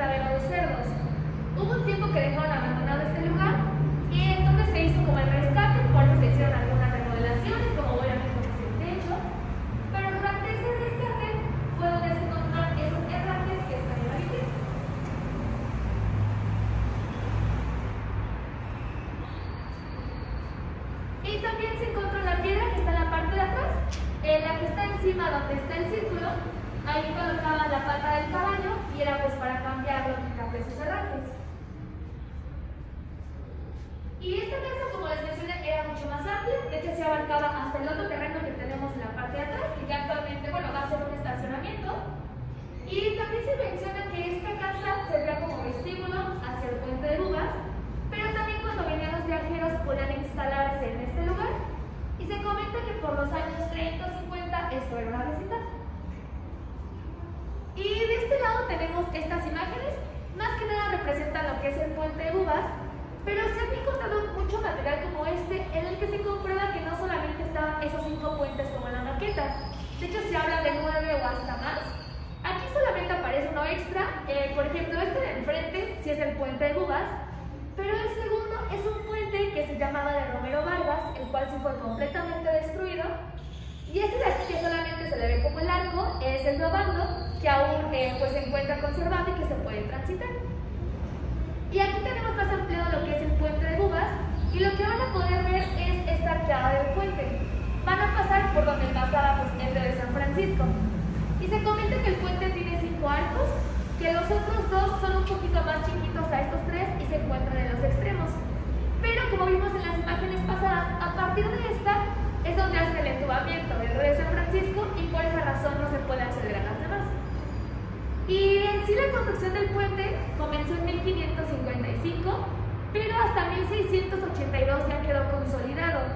criadero de cerdos. Hubo un tiempo que dejaron abandonado este lugar y entonces se hizo como el rescate, por eso se hicieron algunas remodelaciones, como obviamente el techo, pero durante ese rescate fue donde se encontraron esos errantes que están en la vitrina. Y también se encontró la piedra que está en la parte de atrás, la que está encima donde está el círculo. Ahí colocaban la pata del caballo y era pues para cambiarlo y quitarle sus herrajes. Y esta casa, como les mencioné, era mucho más amplia, de hecho se abarcaba hasta el otro terreno que tenemos en la parte de atrás, que ya actualmente, bueno, va a ser un estacionamiento. Y también se menciona que esta casa servía como vestíbulo hacia el puente de Bubas, pero también cuando venían los viajeros podían instalarse en este lugar, y se comenta que por los años 30 o 50 esto era una vecindad. Y de este lado tenemos estas imágenes, más que nada representan lo que es el puente de Bubas, pero se han encontrado mucho material como este, en el que se comprueba que no solamente estaban esos 5 puentes como en la maqueta, de hecho se habla de 9 o hasta más. Aquí solamente aparece uno extra, por ejemplo este de enfrente sí es el puente de Bubas, pero el segundo es un puente que se llamaba de Romero Vargas, el cual sí fue completamente destruido. Y este de aquí, que solamente se le ve como el arco, es el Novando, que aún pues se encuentra conservado y que se puede transitar. Y aquí tenemos más ampliado lo que es el puente de Bubas, y lo que van a poder ver es esta arqueada del puente. Van a pasar por donde pasaba pues, el de San Francisco. Y se comenta que el puente tiene 5 arcos, que los otros 2 son un poquito más chiquitos a estos 3 y se encuentran en los extremos. Pero como vimos en las imágenes pasadas, a partir de esta es donde hace el entubamiento del río de San Francisco y por esa razón no se puede acceder a las demás. Y en sí la construcción del puente comenzó en 1555, pero hasta 1682 ya quedó consolidado.